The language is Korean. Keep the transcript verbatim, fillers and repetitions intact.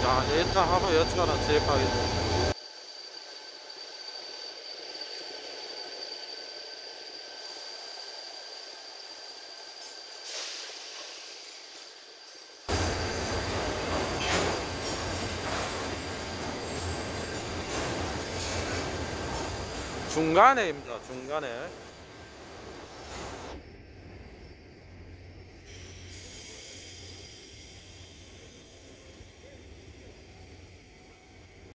야, 일단 한번 여쭤라, 제일 가겠네. 중간에입니다, 중간에.